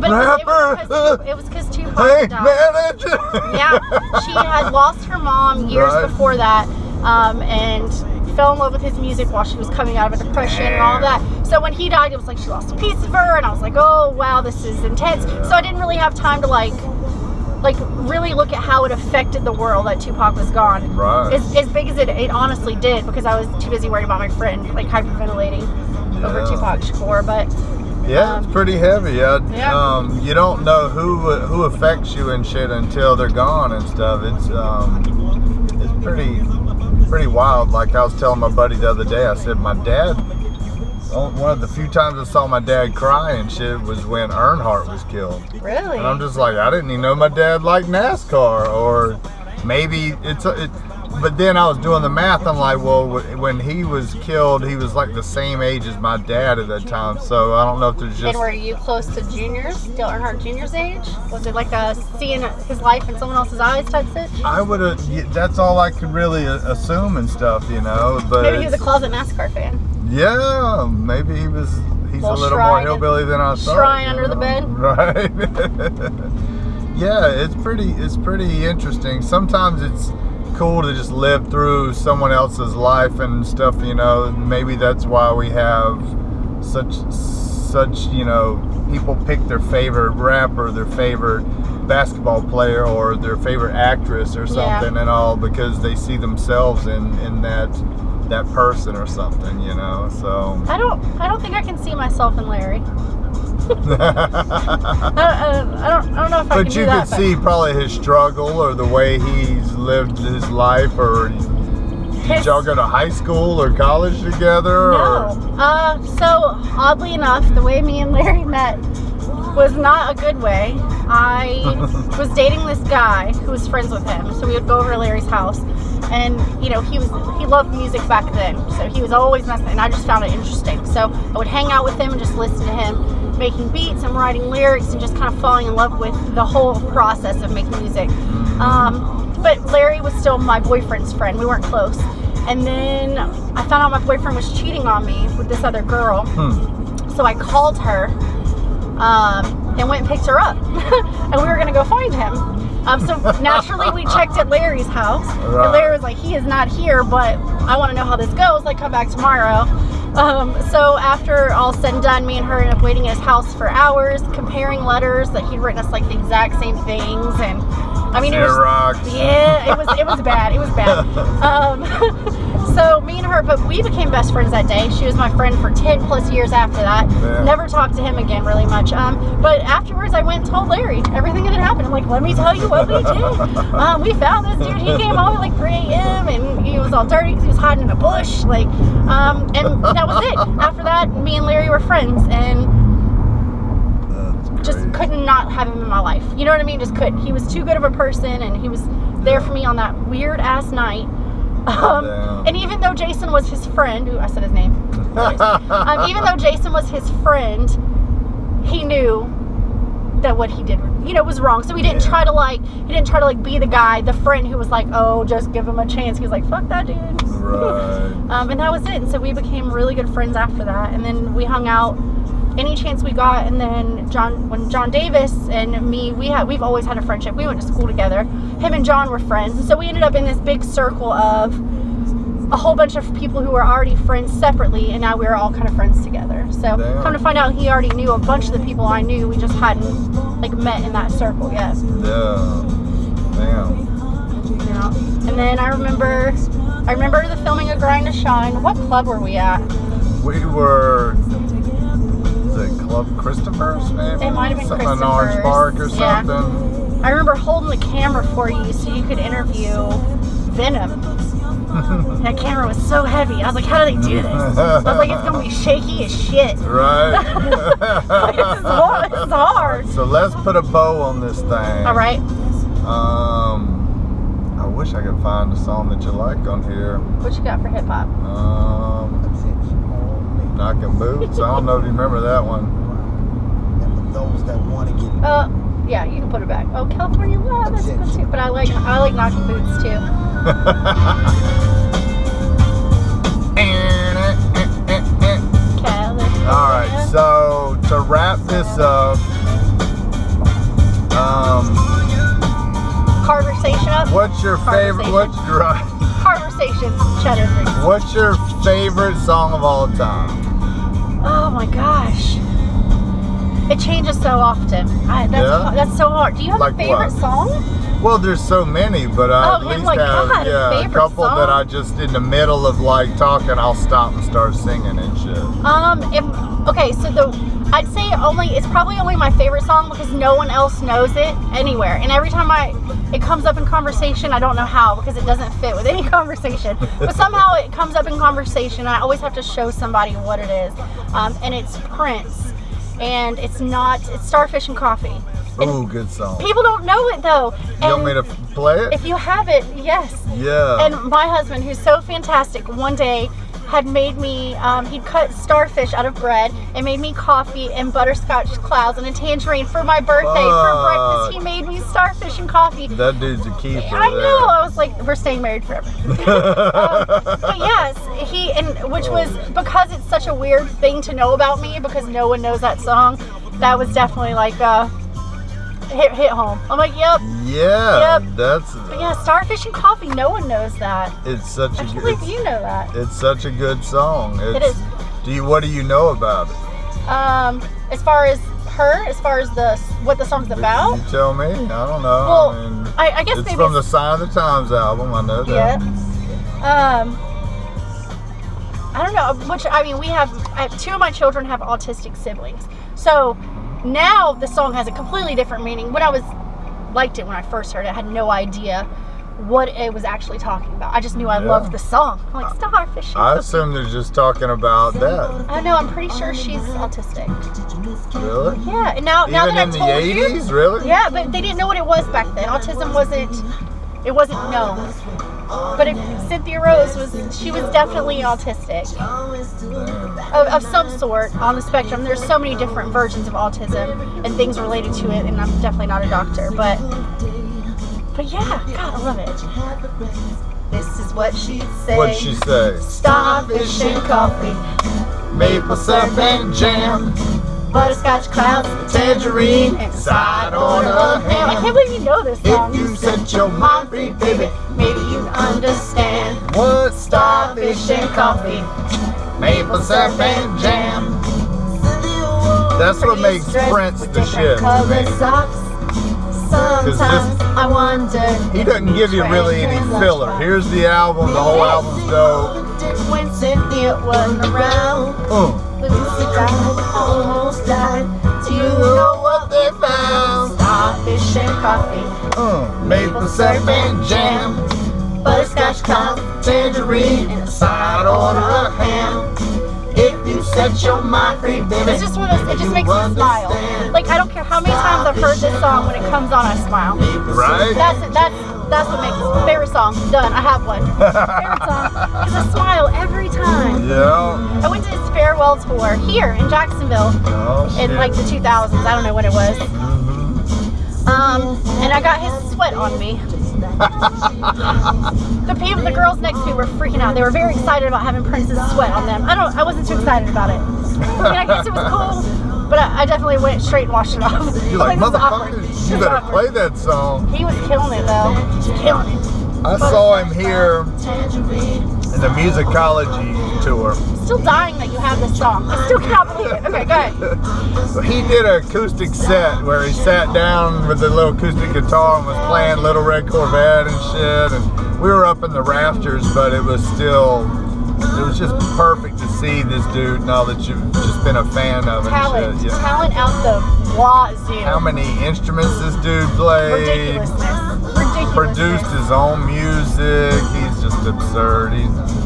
but it was because Tupac had died. Yeah, she had lost her mom years before that, and fell in love with his music while she was coming out of a depression and all that. So when he died, it was like she lost a piece of her, and I was like, oh wow, this is intense. So I didn't really have time to like really look at how it affected the world that Tupac was gone. Right. As big as it honestly did, because I was too busy worried about my friend, like hyperventilating over Tupac Shakur. But yeah, it's pretty heavy. You don't know who affects you and shit until they're gone and stuff. It's pretty wild. Like I was telling my buddy the other day, I said my dad, one of the few times I saw my dad cry and shit was when Earnhardt was killed. Really? And I'm just like, I didn't even know my dad liked NASCAR, or maybe but then I was doing the math. I'm like, well, when he was killed, he was like the same age as my dad at that time. So I don't know if there's just. And were you close to Junior's, Dale Earnhardt Jr.'s age? Was it like a seeing his life in someone else's eyes type sitch? I would have. That's all I could really assume and stuff, But maybe he was a closet NASCAR fan. Yeah, maybe he's a little more hillbilly than I thought. Shrine under the bed. Right. Yeah, it's pretty interesting. Sometimes it's cool to just live through someone else's life and stuff, Maybe that's why we have such people pick their favorite rapper, their favorite basketball player, or their favorite actress or something, and all, because they see themselves in that person or something, So I don't think I can see myself in Larry. I don't know if I can do that. But you could see probably his struggle, or the way he's lived his life, or Did y'all go to high school or college together? No. So oddly enough, the way me and Larry met was not a good way. I was dating this guy who was friends with him, so we would go over to Larry's house, and you know, he loved music back then, so he was always messing, and I just found it interesting. So I would hang out with him and just listen to him making beats and writing lyrics and just kind of falling in love with the whole process of making music. But Larry was still my boyfriend's friend. We weren't close. And then I found out my boyfriend was cheating on me with this other girl. So I called her and went and picked her up. And we were going to go find him. So naturally we checked at Larry's house. Right. And Larry was like, he is not here, but I want to know how this goes. Like, come back tomorrow. So after all said and done, me and her ended up waiting at his house for hours, comparing letters that he'd written us like the exact same things. And I mean, it was bad. It was bad. So me and her, but we became best friends that day. She was my friend for 10 plus years after that. Yeah. Never talked to him again really much. But afterwards I went and told Larry everything that had happened. I'm like, let me tell you what we did. We found this dude. He came home at like 3 a.m. and he was all dirty because he was hiding in a bush. Like, and that was it. After that, me and Larry were friends, and just couldn't not have him in my life. You know what I mean? Just couldn't. He was too good of a person, and he was there for me on that weird ass night. And even though Jason was his friend, ooh, I said his name. Even though Jason was his friend, he knew that what he did, you know, was wrong. So he didn't try to like, be the guy, the friend who was like, oh, just give him a chance. He was like, fuck that dude. Right. And that was it. And so we became really good friends after that. And then we hung out any chance we got. And then when John Davis and me, we've always had a friendship. We went to school together. Him and John were friends. And so we ended up in this big circle of a whole bunch of people who were already friends separately, and now we were all kind of friends together. So come to find out, he already knew a bunch of the people I knew. We just hadn't like met in that circle yet. Yeah. Damn. Yeah. And then I remember the filming of Grind to Shine. What club were we at? We were, was it Club Christopher's maybe? It might have been something Christopher's. in Orange Park or something. I remember holding the camera for you so you could interview Venom. That camera was so heavy. I was like, how do they do this? I was like, it's going to be shaky as shit. Right. It's hard. So let's put a bow on this thing. All right. I wish I could find a song that you like on here. What you got for hip hop? Knocking Boots. I don't know if you remember that one. Those that want to get. Yeah, you can put it back. Oh, California Love. That's good too. But I like Knocking Boots too. Alright, so to wrap this up, conversation up. What's your favorite? Conversations, cheddar drinks. What's your favorite song of all time? Oh my gosh, it changes so often. That's so hard. Do you have a favorite song? Well, there's so many, but I at least have a couple that I just in the middle of like talking, I'll stop and start singing and shit. Okay, so I'd say it's probably only my favorite song because no one else knows it anywhere. And every time it comes up in conversation, I don't know how because it doesn't fit with any conversation. But somehow it comes up in conversation. I always have to show somebody what it is. And it's Prince. And it's Starfish and Coffee. Oh, good song. People don't know it though. You want me to play it? If you have it, yes. Yeah. And my husband, who's so fantastic, one day had made me, he'd cut starfish out of bread and made me coffee and butterscotch clouds and a tangerine for my birthday. For breakfast, he made me starfish and coffee. That dude's a keeper. I know. I was like, we're staying married forever. But yes, which was because it's such a weird thing to know about me because no one knows that song. That was definitely like hit home. I'm like, yep. Yeah. Yep. But yeah, Starfish and Coffee. No one knows that. It's such a good. I can't believe you know that. It's such a good song. It is. What do you know about it? As far as what the song's about. You tell me. I don't know. Well, I guess it's maybe from the Sign of the Times album. I know that. Yeah. I don't know. Two of my children have autistic siblings, so. Now the song has a completely different meaning. When I liked it when I first heard it, I had no idea what it was actually talking about. I just knew I loved the song. I'm like, Starfish. I assume they're just talking about that. I know. I'm pretty sure she's autistic. Really? Yeah. And now Even that in the 80s, really? Yeah, but they didn't know what it was back then. Autism wasn't known. But if Cynthia Rose she was definitely autistic of some sort on the spectrum. There's so many different versions of autism and things related to it, and I'm definitely not a doctor, but yeah, God, I love it. This is what she'd say. What'd she say? Starfish and coffee, maple syrup and jam, butterscotch clouds, tangerine, and side on a ham. I can't believe you know this song. If you set your mind free, baby, maybe you understand what starfish and coffee, maple syrup and jam. That's what makes Prince the shit to me. Sometimes I wonder. He doesn't give you really any filler. Here's the album. The whole album's dope. When Cynthia wasn't around, Lucy died, almost died. Do you know what they found? Starfish and coffee, maple syrup and jam, butterscotch clouds, tangerine, and a side on a ham. If you set your mind free, baby, it's just one of those, it just makes me smile. Like, I don't care how many times I've heard this song, when it comes on, I smile. Right? That's what makes it. Favorite song, done. I have one. Favorite song, because I smile every time. Yeah. I went to his farewell tour here in Jacksonville in like the 2000s. I don't know when it was. And I got his sweat on me. The girls next to me were freaking out. They were very excited about having Prince's sweat on them. I wasn't too excited about it. I mean, I guess it was cool, but I definitely went straight and washed it off. You're like, motherfucker, you better play that song. He was killing it though. Killing it. I saw him here in the musicology tour. Still dying that you have this song. I still can't believe it. Okay, go ahead. He did an acoustic set where he sat down with a little acoustic guitar and was playing Little Red Corvette and shit, and we were up in the rafters, but it was just perfect to see this dude now that you've just been a fan of him. Talent out the wazoo. How many instruments this dude played. Ridiculousness. Produced his own music. He's just absurd.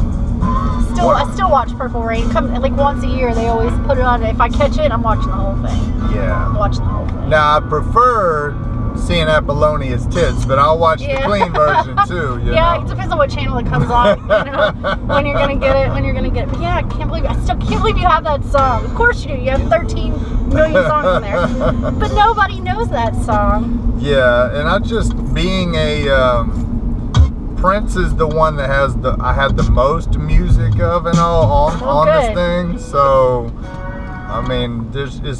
I still watch Purple Rain. Like once a year, they always put it on. If I catch it, I'm watching the whole thing. Yeah. I'm watching the whole thing. Now, I prefer seeing Apollonia's tits, but I'll watch the clean version too. You know? It depends on what channel it comes on. You know, when you're gonna get it. But yeah, I still can't believe you have that song. Of course you do. You have 13 million songs in there, but nobody knows that song. Yeah, and I just being a Prince is the one that I have the most music of and all on this thing. So I mean,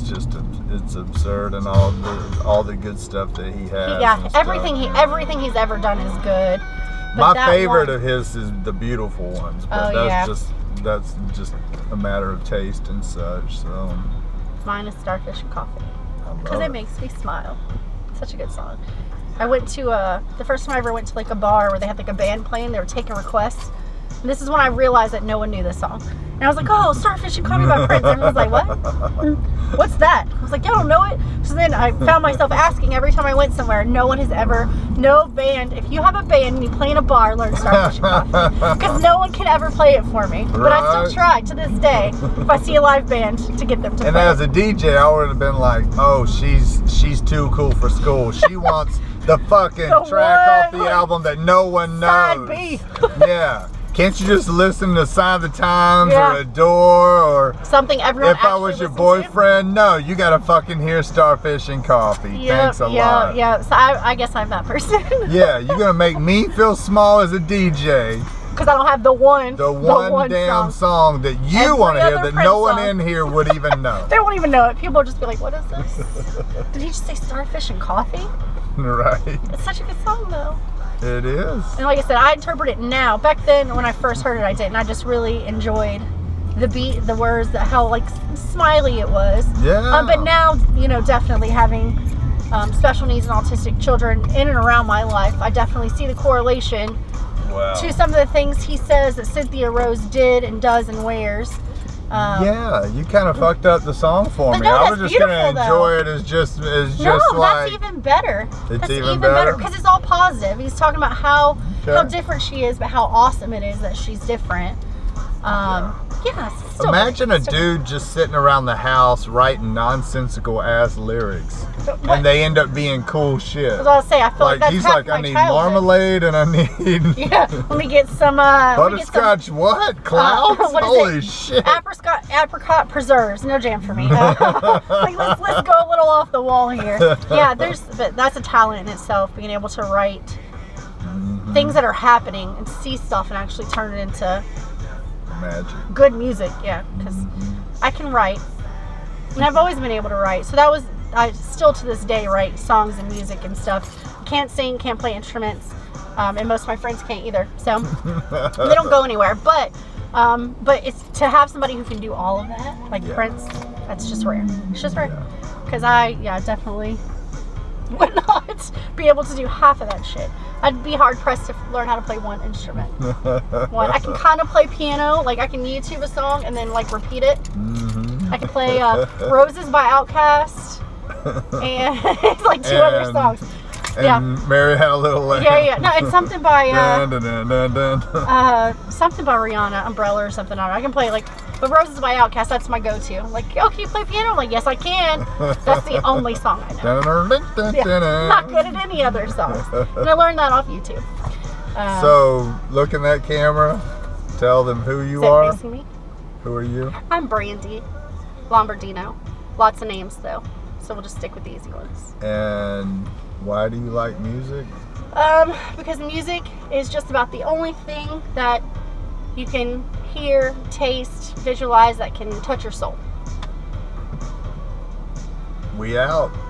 it's absurd, and all the good stuff that he has. Yeah, everything he's ever done is good. But my favorite of his is the Beautiful Ones, but that's just a matter of taste and such. So mine is Starfish and Coffee because it makes me smile. Such a good song. I went to the first time I ever went to like a bar where they had like a band playing. They were taking requests. And this is when I realized that no one knew this song. And I was like, oh, Starfish and Coffee by Prince. And I was like, what? What's that? I was like, y'all don't know it? So then I found myself asking every time I went somewhere. No band. If you have a band and you play in a bar, learn Starfish and Coffee. Because no one can ever play it for me. But I still try to this day if I see a live band to get them to play. And as a DJ, I would have been like, oh, she's too cool for school. She wants the fucking track off the album that no one knows. Side B. Yeah. Can't you just listen to Sign of the Times or Adore or something everyone If I Was Your Boyfriend? No, you gotta fucking hear Starfish and Coffee. Thanks a lot. Yeah, so I guess I'm that person. Yeah, you're gonna make me feel small as a DJ. Because I don't have the one damn song that you want to hear that no one in here would even know. They won't even know it. People will just be like, what is this? Did he just say Starfish and Coffee? Right. It's such a good song though. It is. And like I said, I interpret it now. Back then, when I first heard it, I didn't. I just really enjoyed the beat, the words, how like smiley it was. Yeah. But now, definitely having special needs and autistic children in and around my life, I definitely see the correlation to some of the things he says that Cynthia Rose did and does and wears. Yeah, you kind of fucked up the song for me. No, I was just gonna enjoy it as just like. That's even better. It's even better because it's all positive. He's talking about how different she is, but how awesome it is that she's different. Imagine a dude just sitting around the house writing nonsensical ass lyrics, and they end up being cool shit. I was about to say, I feel like that's he's half like, my I need childhood. marmalade and I need let me get some butterscotch. What clouds? Holy shit! Apricot preserves. No jam for me. Like, let's go a little off the wall here. Yeah, but that's a talent in itself, being able to write things that are happening and see stuff and actually turn it into magic. Good music, yeah, because I can write, and I've always been able to write. So I still to this day write songs and music and stuff. Can't sing, can't play instruments, and most of my friends can't either. So they don't go anywhere. But it's to have somebody who can do all of that, like Prince. That's just rare. It's just rare. Because I definitely would not be able to do half of that shit. I'd be hard pressed to learn how to play one instrument. I can kind of play piano, like I can YouTube a song and then like repeat it. I can play Roses by Outkast and it's like two other songs. And Mary Had a Little Lamb. No, it's something by something by Rihanna, Umbrella or something. I can play but Roses by Outkast, that's my go-to. Like, oh, can you play piano? I'm like, yes, I can. That's the only song I know. Not good at any other songs. And I learned that off YouTube. So, look in that camera. Tell them who you are. Facing me? Who are you? I'm Brandy. Lombardino. Lots of names, though. So we'll just stick with the easy ones. And why do you like music? Because music is just about the only thing that you can hear, taste, visualize that can touch your soul. We out.